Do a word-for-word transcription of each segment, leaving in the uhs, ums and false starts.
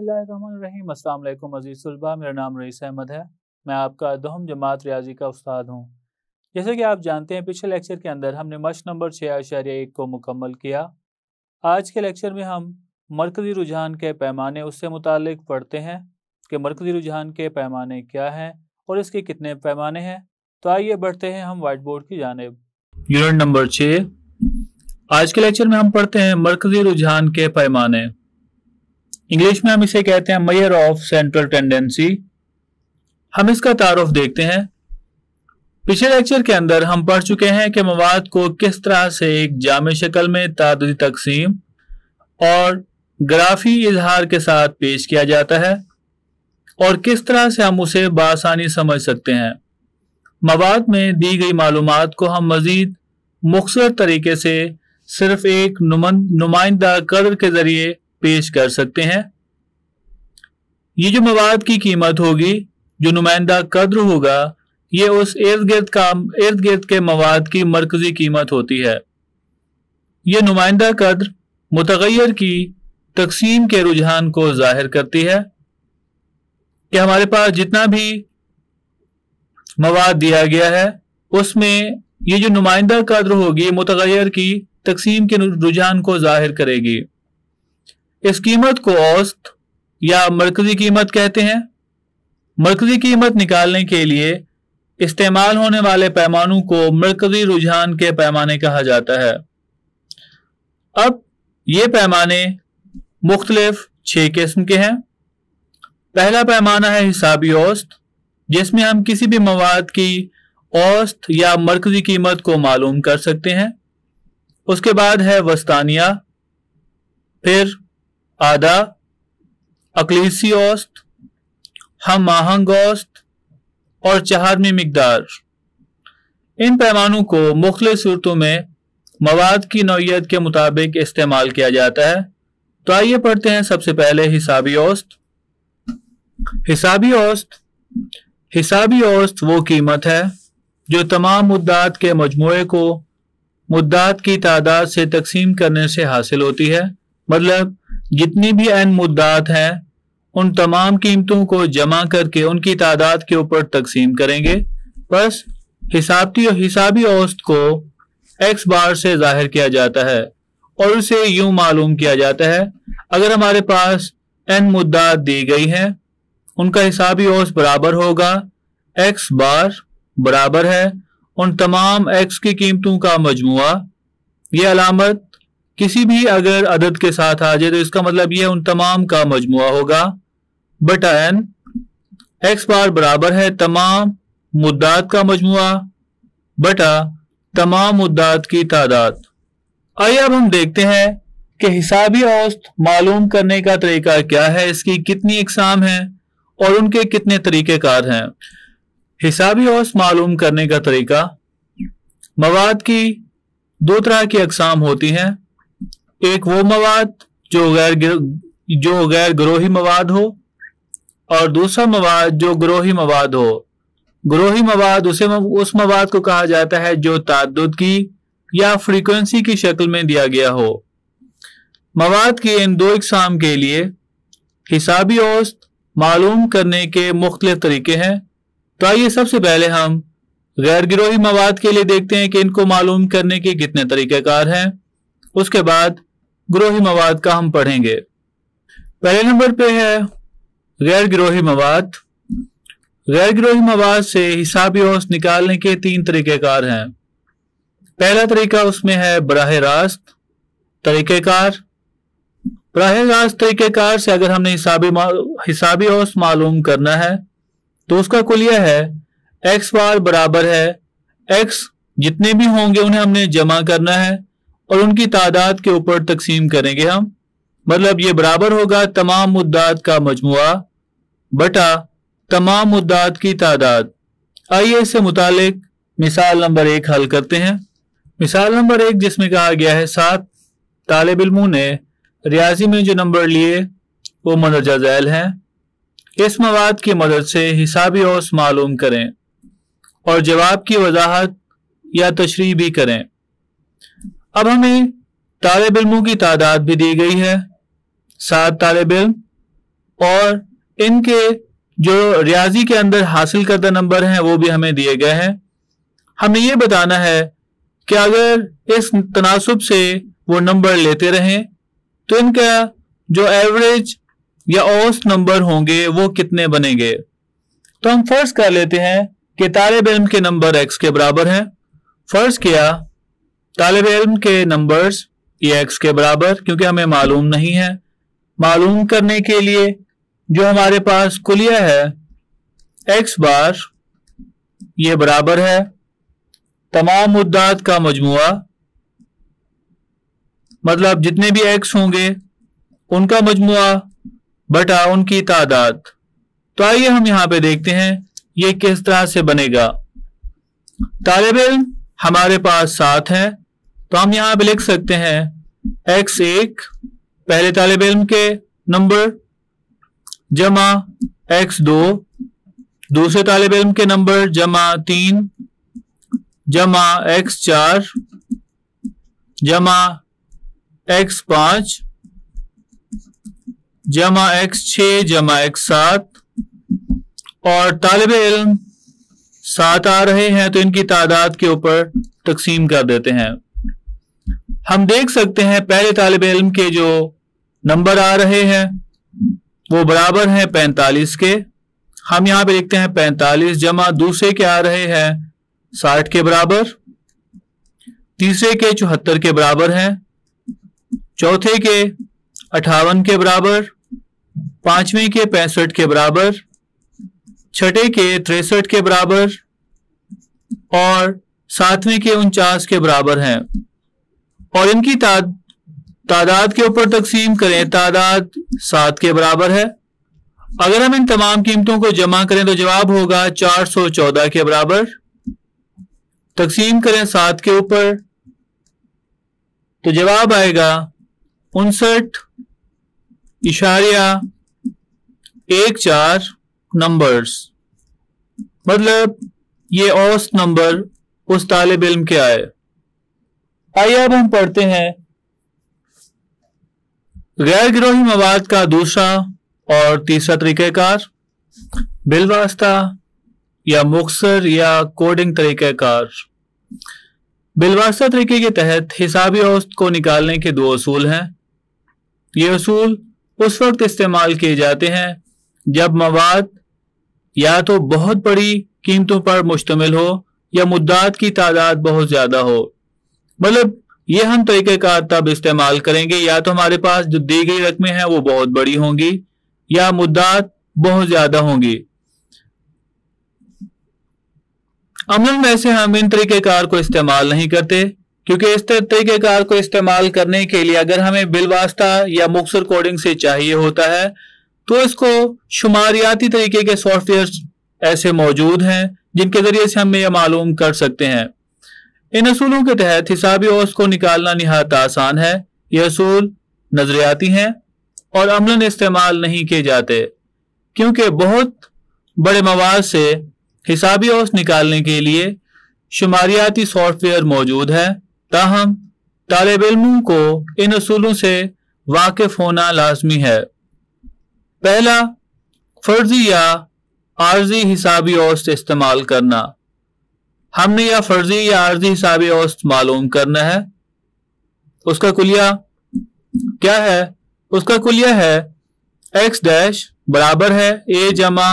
बिस्मिल्लाहिर्रहमानिर्रहीम। अस्सलाम वालेकुम अज़ीज़ तलबा, मेरा नाम रईस अहमद है। मैं आपका दहम जमात रियाजी का उस्ताद हूँ। जैसे कि आप जानते हैं, पिछले लेक्चर के अंदर हमने मश्क नंबर छः आशारिया एक को मुकम्मल किया। आज के लेक्चर में हम मरकज़ी रुझान के पैमाने उससे मुतालिक पढ़ते हैं कि मरकज़ी रुझान के पैमाने क्या हैं और इसके कितने पैमाने हैं। तो आइए बढ़ते हैं हम वाइट बोर्ड की जानिब। यूनिट नंबर छः। आज के लेक्चर में हम पढ़ते हैं मरकज़ी रुझान के पैमाने। इंग्लिश में हम इसे कहते हैं मेजर ऑफ सेंट्रल टेंडेंसी। हम इसका तारुफ देखते हैं। पिछले लेक्चर के अंदर हम पढ़ चुके हैं कि मवाद को किस तरह से एक जामे शक्ल में ताददी तकसीम और ग्राफी इजहार के साथ पेश किया जाता है और किस तरह से हम उसे बआसानी समझ सकते हैं। मवाद में दी गई मालूमात को हम मजीद मुख्तसर तरीके से सिर्फ एक नुमाइंदा कदर के जरिए पेश कर सकते हैं। ये जो मवाद की कीमत होगी, जो नुमाइंदा कद्र होगा, ये उस इर्द गिर्द का इर्द गिर्द के मवाद की मरकजी कीमत होती है। ये नुमाइंदा कद्र मुतगय्यर की तकसीम के रुझान को जाहिर करती है कि हमारे पास जितना भी मवाद दिया गया है उसमें ये जो नुमाइंदा कद्र होगी मुतगय्यर की तकसीम के रुझान को जाहिर करेगी। इस कीमत को औसत या मरकजी कीमत कहते हैं। मरकजी कीमत निकालने के लिए इस्तेमाल होने वाले पैमानों को मरकजी रुझान के पैमाने कहा जाता है। अब ये पैमाने मुख्तलिफ छह किस्म के हैं। पहला पैमाना है हिसाबी औसत, जिसमें हम किसी भी मवाद की औसत या मरकजी कीमत को मालूम कर सकते हैं। उसके बाद है वस्तानिया, फिर आधा, अकलीसी औसत, हम आहंग औसत और चारवीं मिकदार। इन पैमानों को मुख्तलिफ सूरतों में मवाद की नौइयत के मुताबिक इस्तेमाल किया जाता है। तो आइए पढ़ते हैं सबसे पहले हिसाबी औसत। हिसाबी औसत हिसाबी औसत वो कीमत है जो तमाम मुद्दात के मजमूए को मुद्दात की तादाद से तकसीम करने से हासिल होती है। मतलब जितनी भी एन मुद्दात हैं उन तमाम कीमतों को जमा करके उनकी तादाद के ऊपर तकसीम करेंगे। बस हिसाबी हिसाबी औसत को एक्स बार से जाहिर किया जाता है और उसे यूं मालूम किया जाता है, अगर हमारे पास एन मुद्दात दी गई हैं उनका हिसाबी औसत बराबर होगा एक्स बार बराबर है उन तमाम एक्स की कीमतों का मजमुआ। ये अलामत किसी भी अगर अदद के साथ आ जाए तो इसका मतलब यह उन तमाम का मजमुआ होगा बटा एन। एक्स बार बराबर है तमाम मुद्दात का मजमुआ बटा तमाम मुद्दात की तादाद। आइए अब हम देखते हैं कि हिसाबी औसत मालूम करने का तरीका क्या है, इसकी कितनी इकसाम है और उनके कितने तरीक़ेकार हैं। हिसाबी औसत मालूम करने का तरीका, मवाद की दो तरह की अकसाम होती हैं। एक वो मवाद जो गैर जो गैर ग्रोही मवाद हो और दूसरा मवाद जो ग्रोही मवाद हो। ग्रोही मवाद उसे उस मवाद को कहा जाता है जो ताद्दुद की या फ्रीक्वेंसी की शक्ल में दिया गया हो। मवाद के इन दो इकसाम के लिए हिसाबी औसत मालूम करने के मुख्तलिफ तरीके हैं। तो आइए सबसे पहले हम गैर गिरोही मवाद के लिए देखते हैं कि इनको मालूम करने के कितने तरीक़ेकार हैं। उसके बाद गिरोही मवाद का हम पढ़ेंगे। पहले नंबर पे है गैर गिरोही मवाद। गैर गिरोही मवाद से हिसाबी औसत निकालने के तीन तरीक़ेकार हैं। पहला तरीका उसमें है बराह रास्त तरीक़ेकार। बराह रास्त तरीक़ेकार से अगर हमने हिसाबी हिसाबी औसत मालूम करना है तो उसका कुलिया है एक्स बार बराबर है एक्स, जितने भी होंगे उन्हें हमने जमा करना है और उनकी तादाद के ऊपर तकसीम करेंगे हम। मतलब ये बराबर होगा तमाम मुद्दात का मजमुआ बटा तमाम मुद्दात की तादाद। आइए इससे मुतालिक मिसाल नंबर एक हल करते हैं। मिसाल नंबर एक जिसमें कहा गया है सात तालिब इल्मों ने रियाजी में जो नंबर लिए वो मंदरजा झैल हैं। इस मवाद की मदद से हिसाबी औसत मालूम करें और जवाब की वजाहत या तशरीह भी करें। अब हमें तालिब इल्मों की तादाद भी दी गई है, सात तालिब इल्म और इनके जो रियाजी के अंदर हासिल करदा नंबर हैं वो भी हमें दिए गए हैं। हमें ये बताना है कि अगर इस तनासुब से वो नंबर लेते रहें तो इनका जो एवरेज या औसत नंबर होंगे वो कितने बनेंगे। तो हम फर्ज कर लेते हैं कि तालिब इल्म के नंबर एक्स के बराबर हैं। फर्ज किया तालिब इल्म के नंबर्स ये एक्स के बराबर, क्योंकि हमें मालूम नहीं है। मालूम करने के लिए जो हमारे पास कुलिया है एक्स बार ये बराबर है तमाम मुद्दात का मजमुआ, मतलब जितने भी एक्स होंगे उनका मजमुआ बटा उनकी तादाद। तो आइए हम यहां पे देखते हैं ये किस तरह से बनेगा। तालिब इल्म हमारे पास सात है, तो हम यहां पे लिख सकते हैं एक्स एक पहले तालिब इल्म के नंबर जमा एक्स दो दूसरे तालिब इल्म के नंबर जमा तीन जमा एक्स चार जमा एक्स पांच जमा एक्स छः जमा एक्स सात, और तालिब इल्म सात आ रहे हैं तो इनकी तादाद के ऊपर तकसीम कर देते हैं। हम देख सकते हैं पहले तालिब इल्म के जो नंबर आ रहे हैं वो बराबर हैं पैंतालीस के। हम यहाँ पे लिखते हैं पैंतालीस जमा दूसरे के आ रहे हैं साठ के बराबर, तीसरे के चौहत्तर के बराबर हैं, चौथे के अठावन के बराबर, पांचवें के पैंसठ के बराबर, छठे के तिरसठ के बराबर और सातवें के उनचास के बराबर हैं। और इनकी ताद तादाद के ऊपर तकसीम करें, तादाद सात के बराबर है। अगर हम इन तमाम कीमतों को जमा करें तो जवाब होगा चार सौ चौदह के बराबर। तकसीम करें सात के ऊपर तो जवाब आएगा उनसठ इशारिया एक चार नंबर्स, मतलब ये औसत नंबर उस तालिब इल्म के आए। आइए अब हम पढ़ते हैं गैर गिरोही मवाद का दूसरा और तीसरा तरीक़ाकार, बिलवास्ता या मुख्तसर या कोडिंग तरीक़ाकार। बिलवास्ता तरीके के तहत हिसाबी औसत को निकालने के दो असूल हैं। ये असूल उस वक्त इस्तेमाल किए जाते हैं जब मवाद या तो बहुत बड़ी कीमतों पर मुश्तमिल हो या मुद्दात की तादाद बहुत ज़्यादा हो। मतलब ये हम तरीक़ेकार तब इस्तेमाल करेंगे या तो हमारे पास जो दी गई रकमें हैं वो बहुत बड़ी होंगी या मुद्दात बहुत ज़्यादा होंगी। अमलन में से हम इन तरीक़ेकार को इस्तेमाल नहीं करते, क्योंकि इस तरीक़ेकार को इस्तेमाल करने के लिए अगर हमें बिलवास्ता या मुख्तसर कोडिंग से चाहिए होता है तो इसको शुमारियाती तरीके के सॉफ्टवेयर ऐसे मौजूद हैं जिनके ज़रिए से हम यह मालूम कर सकते हैं। इन असूलों के तहत हिसाबी औसत को निकालना निहायत आसान है। ये असूल नजरियाती हैं और अमलन इस्तेमाल नहीं किए जाते, क्योंकि बहुत बड़े मवाद से हिसाबी औसत निकालने के लिए शुमारियाती सॉफ्टवेयर मौजूद है। ताहम तालिब इल्मों को इन असूलों से वाकिफ होना लाजमी है। पहला, फर्जी या आर्जी हिसाबी औसत इस्तेमाल करना। हमने या फर्जी या आर्जी हिसाबी औसत मालूम करना है। उसका कुलिया क्या है? उसका कुलिया है एक्स डैश बराबर है ए जमा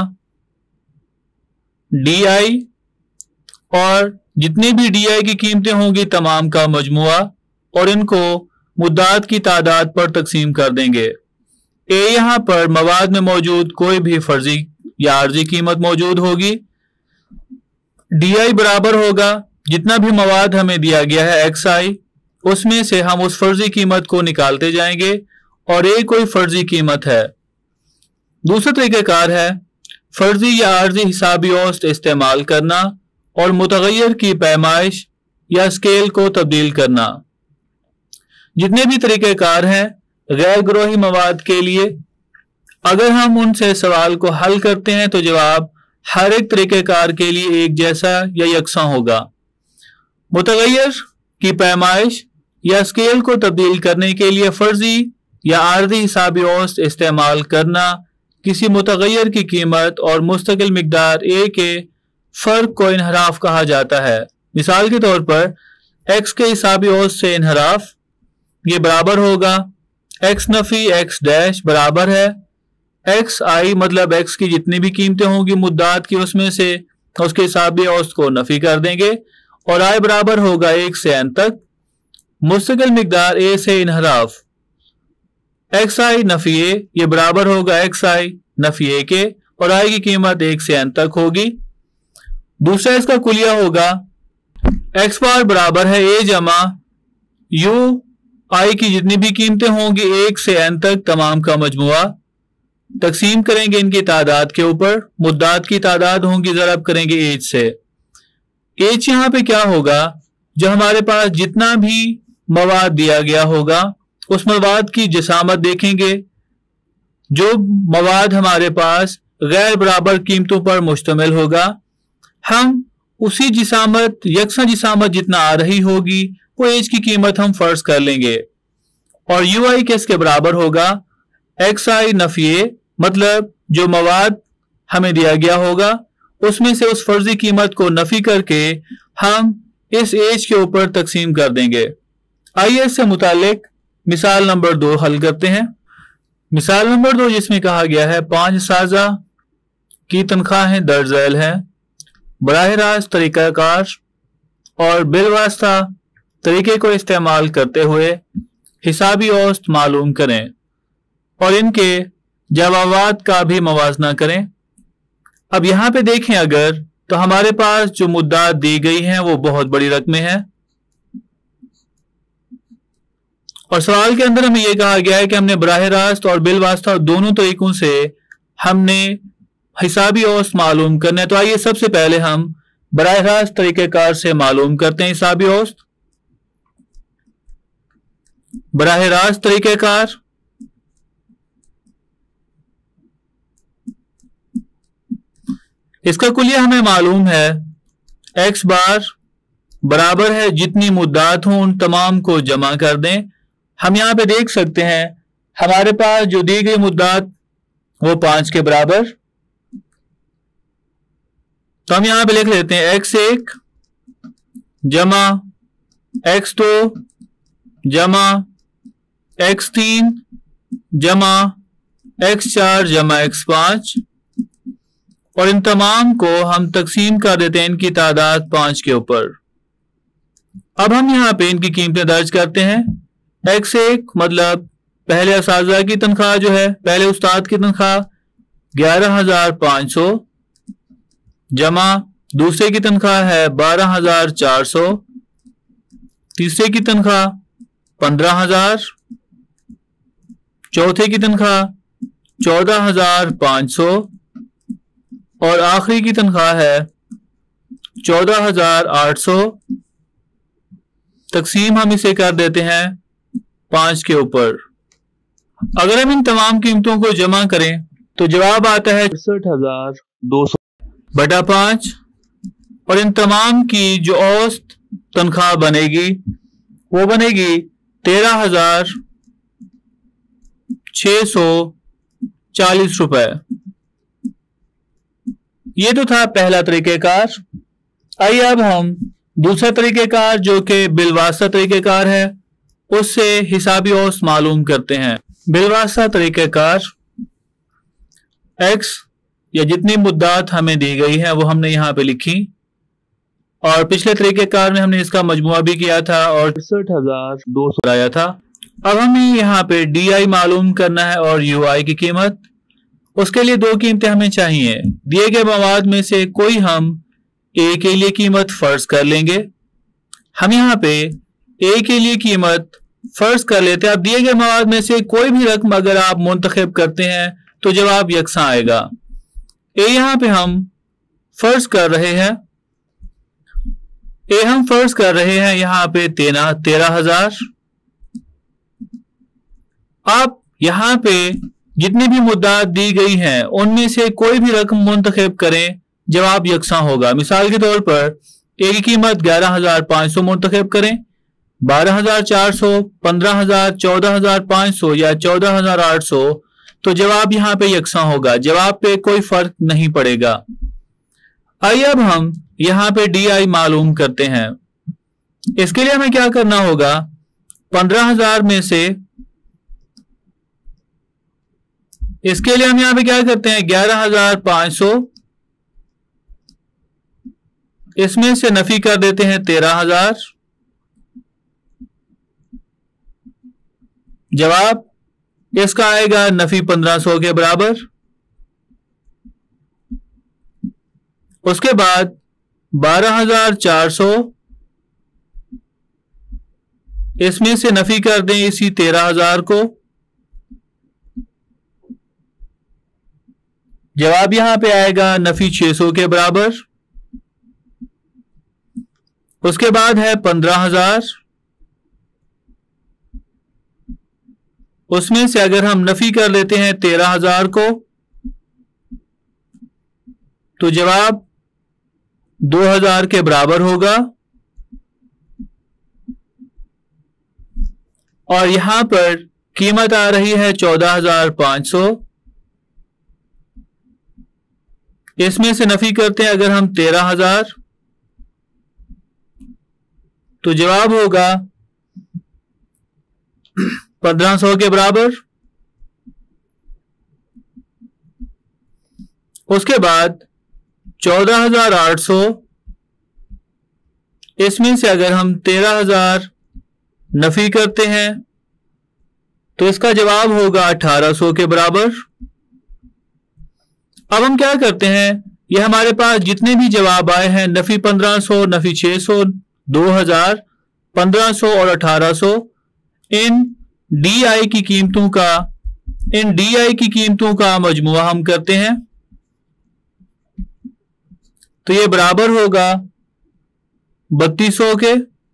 डी आई, और जितनी भी डी आई की कीमतें होंगी तमाम का मजमुआ, और इनको मुद्दात की तादाद पर तकसीम कर देंगे। ए यहाँ पर मवाद में मौजूद कोई भी फर्जी या आर्जी कीमत मौजूद होगी। डी आई बराबर होगा जितना भी मवाद हमें दिया गया है एक्स आई, उसमें से हम उस फर्जी कीमत को निकालते जाएंगे और ए कोई फर्जी कीमत है। दूसरा तरीक़ाकार है फर्जी या आर्जी हिसाबी औसत इस्तेमाल करना और मुतगय्यर की पैमाइश या स्केल को तब्दील करना। जितने भी तरीक़ेकार हैं गैर गिरोही मवाद के लिए, अगर हम उनसे सवाल को हल करते हैं तो जवाब हर एक तरीक़ेकार के लिए एक जैसा या यकसा होगा। मुतगय्यर की पैमाइश या स्केल को तब्दील करने के लिए फर्जी या आर्जी हिसाबी औसत इस्तेमाल करना किसी मुतगय्यर की कीमत और मुस्तकिल मिकदार ए के फर्क को इनहराफ कहा जाता है। मिसाल के तौर पर एक्स के हिसाबी औसत से इनहराफ ये बराबर होगा एक्स नफी एक्स डैश बराबर है एक्स आई, मतलब एक्स की जितनी भी कीमतें होंगी मुद्दात की उसमें से उसके हिसाबी औसत को नफी कर देंगे और आई बराबर होगा एक से एन तक मुस्तकिल मिकदार ए से इनहराफ एक्स आई नफी ए, ये बराबर होगा एक्स आई नफी ए के और आई की कीमत एक से एन तक होगी। दूसरा इसका कुलिया होगा एक्स बार बराबर है ए जमा यू आई की जितनी भी कीमतें होंगी एक से एन तक तमाम का मजमुआ, तकसीम करेंगे इनकी तादाद के ऊपर, मुद्दात की तादाद होंगी ज़रब करेंगे एज से। एज यहाँ पे क्या होगा, जो हमारे पास जितना भी मवाद दिया गया होगा उस मवाद की जिसामत देखेंगे। जो मवाद हमारे पास गैर बराबर कीमतों पर मुश्तमिल होगा हम उसी जिसामत यकसा जिसामत जितना आ रही होगी वो एज की कीमत हम फर्ज कर लेंगे और यू आई किसके बराबर होगा एक्स आई नफी ए, मतलब जो मवाद हमें दिया गया होगा उसमें से उस फर्जी कीमत को नफी करके हम इस एज के ऊपर तकसीम कर देंगे। आइए इससे मुतालिक मिसाल नंबर दो हल करते हैं। मिसाल नंबर दो जिसमें कहा गया है पांच साजा की तनख्वाहें दर्ज झैल हैं, बराह रास्त तरीक़ाकार और बिलवास्ता तरीके को इस्तेमाल करते हुए हिसाबी औसत मालूम करें और इनके जवाबात का भी मवाजना करें। अब यहाँ पे देखें अगर तो हमारे पास जो मुद्दात दी गई हैं वो बहुत बड़ी रकमें हैं और सवाल के अंदर हमें यह कहा गया है कि हमने बराह रास्त और बिल वास्ता दोनों तरीकों से हमने हिसाबी औसत मालूम करना है। तो आइए सबसे पहले हम बराह रास्त तरीक़ेकार से मालूम करते हैं हिसाबी औसत। बराह रास्त तरीक़ेकार इसका कुलिया हमें मालूम है एक्स बार बराबर है जितनी मुद्दात हों उन तमाम को जमा कर दें। हम यहाँ पे देख सकते हैं हमारे पास जो दी गई मुद्दात वो पांच के बराबर, तो हम यहाँ पे लिख लेते हैं एक्स एक जमा एक्स दो जमा एक्स तीन जमा एक्स चार जमा एक्स पांच और इन तमाम को हम तकसीम कर देते हैं इनकी तादाद पांच के ऊपर। अब हम यहाँ पे इनकी कीमतें दर्ज करते हैं। एक्स एक मतलब पहले असाज़ा की तनख्वाह जो है पहले उस्ताद की तनख्वाह ग्यारह हजार पाँच सौ जमा दूसरे की तनख्वाह है बारह हजार चार सौ, तीसरे की तनख्वाह पंद्रह हजार, चौथे की तनख्वाह चौदह हजार पाँच सौ और आखिरी की तनख्वाह है चौदह हजार आठ सौ। तकसीम हम इसे कर देते हैं पांच के ऊपर। अगर हम इन तमाम कीमतों को जमा करें तो जवाब आता है इकसठ हजार दो सौ बटा पांच और इन तमाम की जो औसत तनख्वाह बनेगी वो बनेगी तेरह हजार छह सौ चालीस रुपए। ये तो था पहला तरीक़ेकार। आइए अब हम दूसरा तरीक़ेकार जो कि बिलवास्ता तरीक़ेकार है उससे हिसाबी औसत मालूम करते हैं। बिलवास्ता तरीक़ेकार एक्स या जितनी मुद्दात हमें दी गई है वो हमने यहाँ पे लिखी और पिछले तरीक़ेकार में हमने इसका मजमुआ भी किया था और तिरसठ हजार दो सौ आया था। अब हमें यहाँ पे डी आई मालूम करना है और यू आई की कीमत। उसके लिए दो कीमतें हमें चाहिए। दिए गए मवाद में से कोई हम ए के लिए कीमत फर्ज कर लेंगे। हम यहाँ पे ए के लिए कीमत फर्ज कर लेते हैं। अब दिए गए मवाद में से कोई भी रकम अगर आप मुंतखब करते हैं तो जवाब यकसा आएगा। ए यहाँ पे हम फर्ज कर रहे हैं ए हम फर्ज कर रहे हैं यहाँ पे तेरह तेरह हजार। आप यहाँ पे जितनी भी मुद्दात दी गई हैं उनमें से कोई भी रकम मुंतखब करें जवाब यकसा होगा। मिसाल के तौर पर ए की कीमत ग्यारह हजार पाँच सौ मुंतखब करें, बारह हजार चार सौ, पंद्रह हजार, चौदह हजार पाँच सौ या चौदह हजार आठ सौ तो जवाब यहां पे यकसा होगा, जवाब पे कोई फर्क नहीं पड़ेगा। आइए अब हम यहां पे डी आई मालूम करते हैं। इसके लिए हमें क्या करना होगा, पंद्रह हजार में से, इसके लिए हम यहां पे क्या करते हैं, ग्यारह हजार पांच सौ, इसमें से नफी कर देते हैं तेरह हजार, जवाब इसका आएगा नफी पंद्रह सौ के बराबर। उसके बाद बारह हजार चार सौ, इसमें से नफी कर दें इसी तेरह हजार को, जवाब यहां पे आएगा नफी छह सौ के बराबर। उसके बाद है पंद्रह हजार, उसमें से अगर हम नफी कर लेते हैं तेरह हजार को तो जवाब दो हजार के बराबर होगा। और यहां पर कीमत आ रही है चौदह हजार पांच सौ, इसमें से नफी करते हैं अगर हम तेरह हजार तो जवाब होगा पंद्रह सौ के बराबर। उसके बाद चौदह हजार आठ सौ, इसमें से अगर हम तेरह हजार नफी करते हैं तो इसका जवाब होगा अठारह सौ के बराबर। अब हम क्या करते हैं, ये हमारे पास जितने भी जवाब आए हैं, नफी पंद्रह सौ, नफी छह सौ, दो हजार, पंद्रह सौ और अठारह सौ, इन डी आई की कीमतों का इन डी आई की कीमतों का मजमुआ हम करते हैं तो ये बराबर होगा बत्तीस सौ के।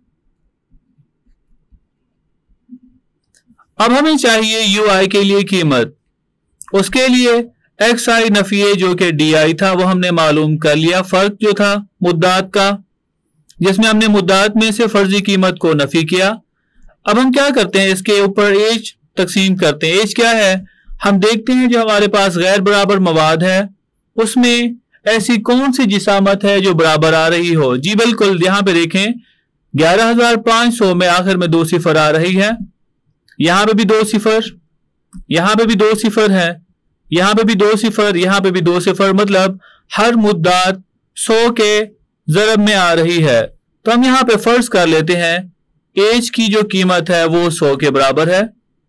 अब हमें चाहिए यू आई के लिए कीमत, उसके लिए एक्स आई नफी जो कि डी आई था वो हमने मालूम कर लिया, फर्क जो था मुद्दात का, जिसमें हमने मुद्दात में से फर्जी कीमत को नफी किया। अब हम क्या करते हैं, इसके ऊपर एज तकसीम करते हैं। एज क्या है, हम देखते हैं जो हमारे पास गैर बराबर मवाद है उसमें ऐसी कौन सी जिसामत है जो बराबर आ रही हो। जी बिल्कुल, यहां पे देखें ग्यारह हजार पांच सौ में आखिर में दो सिफर आ रही है, यहां पे भी दो सिफर, यहां पे भी दो सिफर है, यहां पे भी दो सिफर, यहां पे भी दो सिफर, मतलब हर मुद्दात सौ के जरब में आ रही है। तो हम यहां पे फर्ज कर लेते हैं एज की जो कीमत है वो सौ के बराबर है।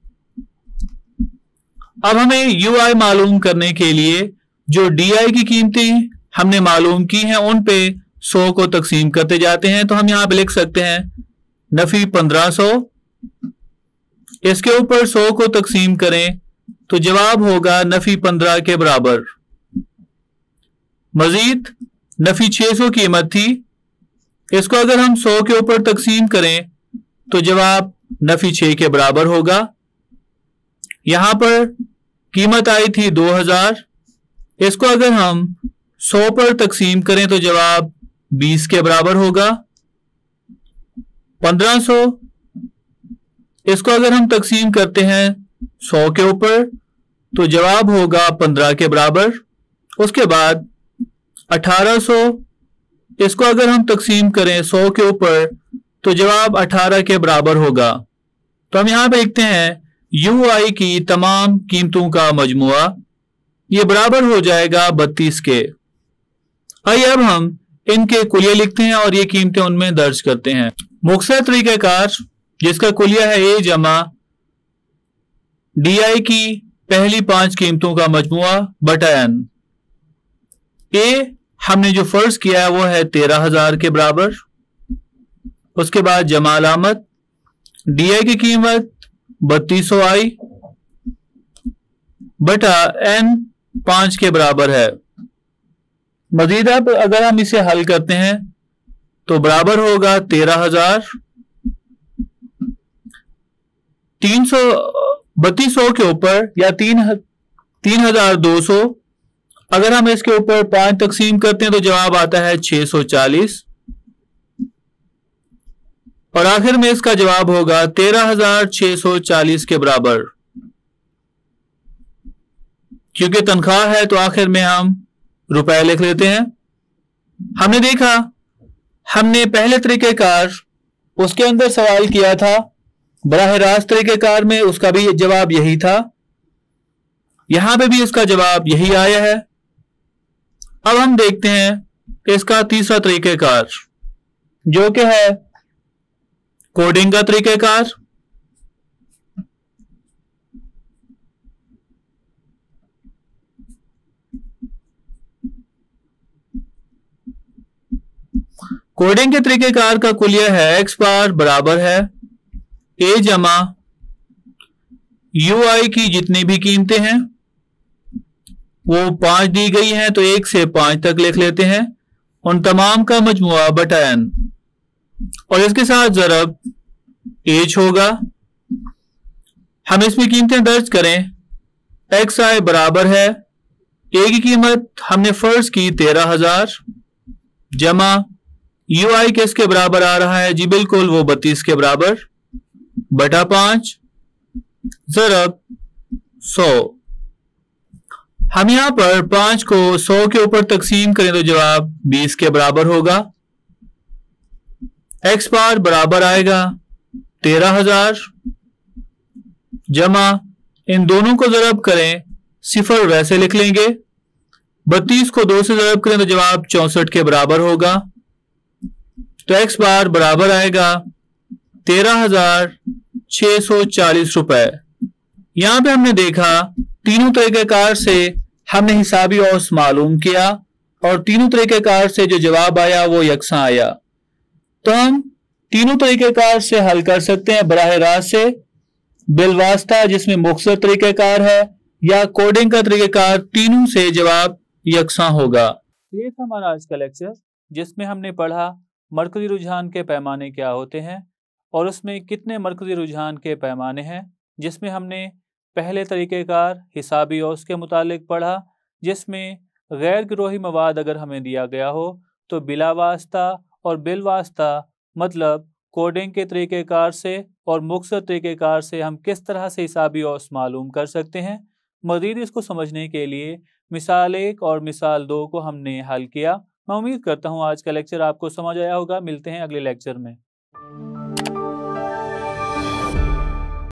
अब हमें यू आई मालूम करने के लिए जो डी आई की कीमतें हमने मालूम की हैं उन पे सौ को तकसीम करते जाते हैं। तो हम यहां पे लिख सकते हैं नफी पंद्रह सौ, इसके ऊपर सौ को तकसीम करें तो जवाब होगा नफी पंद्रह के बराबर। मजीद नफी छह सौ कीमत थी, इसको अगर हम सौ के ऊपर तकसीम करें तो जवाब नफी छह के बराबर होगा। यहां पर कीमत आई थी दो हजार, इसको अगर हम सौ पर तकसीम करें तो जवाब बीस के बराबर होगा। पंद्रह सौ, इसको अगर हम तकसीम करते हैं सौ के ऊपर तो जवाब होगा पंद्रह के बराबर। उसके बाद अठारह सौ, इसको अगर हम तकसीम करें सौ के ऊपर तो जवाब अठारह के बराबर होगा। तो हम यहां पे लिखते हैं यू आई की तमाम कीमतों का मजमुआ, ये बराबर हो जाएगा बत्तीस के। आइए अब हम इनके कुलिये लिखते हैं और ये कीमतें उनमें दर्ज करते हैं। मुख्तसर तरीक़ाकार जिसका कुलिया है ए जमा डी आई की पहली पांच कीमतों का मजमुआ बटा एन। ए हमने जो फर्ज किया है वो है तेरह हजार के बराबर। उसके बाद जमा अलामत, डी आई की कीमत बत्तीस सौ आई बटा एन पांच के बराबर है। मजीद अब अगर हम इसे हल करते हैं तो बराबर होगा तेरह हजार, तीन सौ बत्तीस सौ के ऊपर या तीन तीन हजार दो सौ, अगर हम इसके ऊपर पांच तकसीम करते हैं तो जवाब आता है छह सौ चालीस और आखिर में इसका जवाब होगा तेरह हजार छह सौ चालीस के बराबर। क्योंकि तनख्वाह है तो आखिर में हम रुपए लिख लेते हैं। हमने देखा, हमने पहले तरीकेकार उसके अंदर सवाल किया था, बराह रास्त तरीकेकार में उसका भी जवाब यही था, यहां पे भी इसका जवाब यही आया है। अब हम देखते हैं इसका तीसरा तरीकेकार जो कि है कोडिंग का तरीकेकार। कोडिंग के तरीकेकार का कुलिया है एक्स बार बराबर है ए जमा यू आई की जितनी भी कीमतें हैं वो पांच दी गई हैं तो एक से पांच तक लिख लेते हैं, उन तमाम का मजमुआ बटा एन और इसके साथ ज़रब एच होगा। हम इसमें कीमतें दर्ज करें। एक्स आई बराबर है ए की कीमत हमने फर्ज की तेरह हजार जमा यू आई किसके बराबर आ रहा है जी, बिल्कुल वो बत्तीस के बराबर बटा पांच ज़रब सौ। हम यहां पर पांच को सौ के ऊपर तकसीम करें तो जवाब बीस के बराबर होगा। एक्स बार बराबर आएगा तेरह हजार जमा इन दोनों को ज़रब करें, सिफर वैसे लिख लेंगे, बत्तीस को दो से ज़रब करें तो जवाब चौसठ के बराबर होगा। तो एक्स बार बराबर आएगा तेरह हजार छह सौ चालीस रुपए। यहां पे हमने देखा तीनों तरीकेकार से हमने हिसाबी औस मालूम किया और तीनों तरीकेकार से जो जवाब आया वो यकसा आया। तो हम तीनों तरीकेकार से हल कर सकते हैं, बराह रास्त से, बिलवास्ता जिसमें मुख्तसर तरीकेकार है, या कोडिंग का तरीकेकार, तीनों से जवाब यकसा होगा। ये था हमारा आज का लेक्चर जिसमें हमने पढ़ा मरकजी रुझान के पैमाने क्या होते हैं और उसमें कितने मरकजी रुझान के पैमाने हैं, जिसमें हमने पहले तरीक़ेकार हिसाबी औस के मुतालिक पढ़ा, जिसमें गैर गिरोही मवाद अगर हमें दिया गया हो तो बिला वास्ता और बिल वास्ता मतलब कोडिंग के तरीक़ेकार से और मुख्तसर तरीक़ेकार से हम किस तरह से हिसाबी औस मालूम कर सकते हैं। मज़ीद इसको समझने के लिए मिसाल एक और मिसाल दो को हमने हल किया। मैं उम्मीद करता हूँ आज का लेक्चर आपको समझ आया होगा। मिलते हैं अगले लेक्चर में।